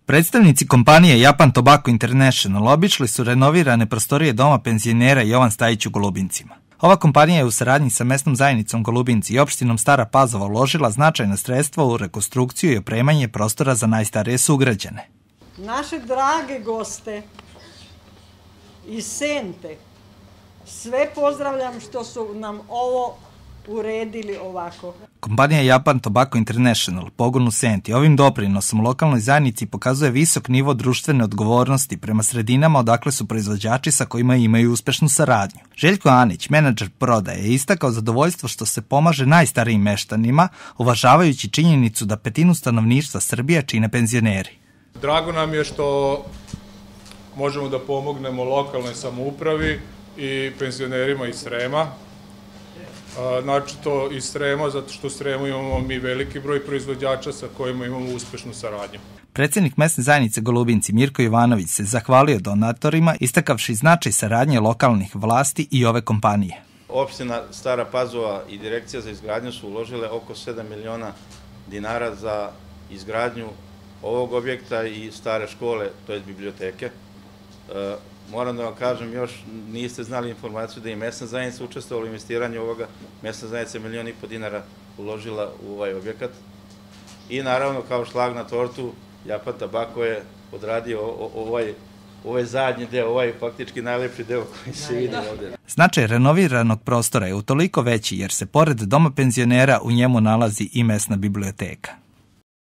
Predstavnici kompanije Japan Tobacco International obišli su renovirane prostorije Doma penzionera Jovan Stajić u Golubincima. Ova kompanija je u saradnji sa mesnom zajednicom Golubinci i opštinom Stara Pazova uložila značajna sredstva u rekonstrukciju i opremanje prostora za najstarije sugrađane. Naše drage goste iz Sente, sve pozdravljam što su nam ovo uredili ovako. Kompanija Japan Tobacco International, pogon u Senti, ovim doprinosom lokalnoj zajednici pokazuje visok nivo društvene odgovornosti prema sredinama odakle su proizvođači sa kojima imaju uspešnu saradnju. Željko Anić, menadžer prodaje, je istakao zadovoljstvo što se pomaže najstarijim meštanima, uvažavajući činjenicu da petinu stanovništva Srbije čine penzioneri. Drago nam je što možemo da pomognemo lokalnoj samoupravi i penzionerima iz Srema. Naročito iz Srema, zato što u Sremu imamo mi veliki broj proizvođača sa kojima imamo uspešnu saradnju. Predsednik mesne zajednice Golubinci Mirko Jovanović se zahvalio donatorima, istakavši značaj saradnje lokalnih vlasti i ove kompanije. Opština Stara Pazova i Direkcija za izgradnju su uložile oko 7 miliona dinara za izgradnju ovog objekta i stare škole, to je biblioteke. Moram da vam kažem, još niste znali informaciju da je mesna zajednica učestvovala u investiranju ovoga. Mesna zajednica je 1,5 miliona dinara uložila u ovaj objekat. I naravno, kao šlag na tortu, Japan Tobacco je odradio ovaj zadnji deo, ovaj faktički najlepši deo koji se vidi ovdje. Značaj renoviranog prostora je utoliko veći jer se pored Doma penzionera u njemu nalazi i mesna biblioteka.